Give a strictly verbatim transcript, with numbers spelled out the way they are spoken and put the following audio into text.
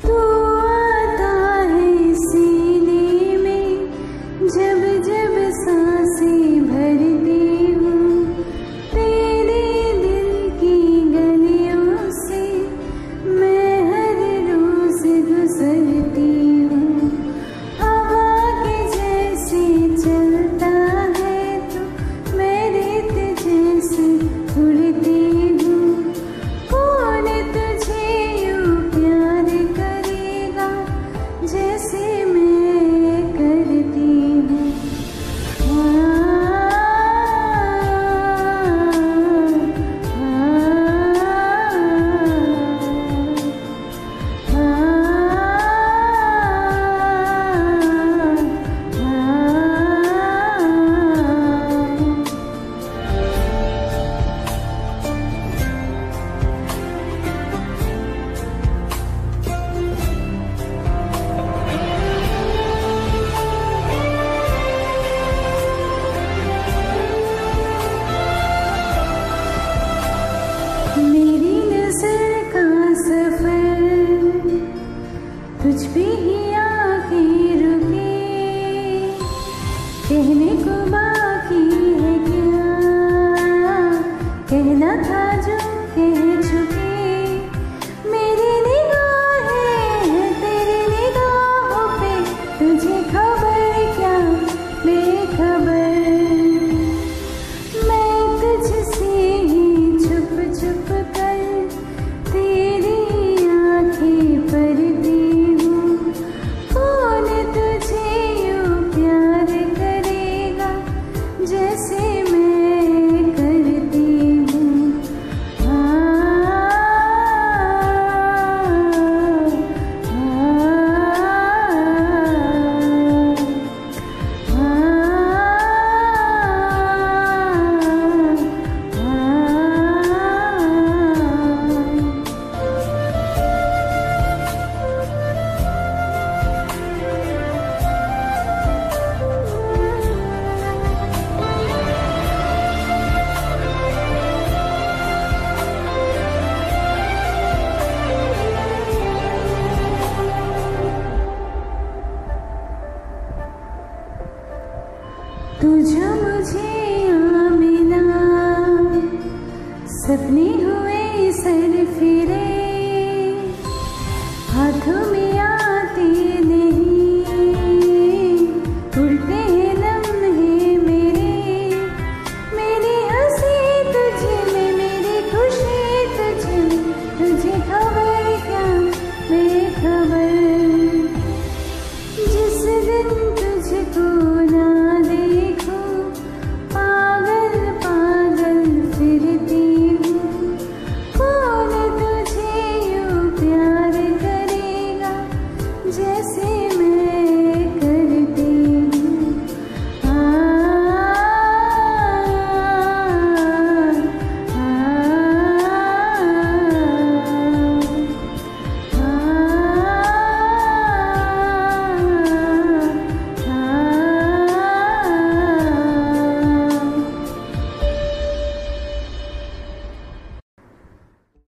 तू आता है सीने में जब जब सांसें भरती हूँ, तेरे दिल की गलियों से मैं हर रोज गुजरती हूँ। हवा के जैसे चलता है तो मैं रेत जैसे उड़ती हूँ। कौन तुझे यूँ प्यार करेगा जैसे मैं करती हूँ। Me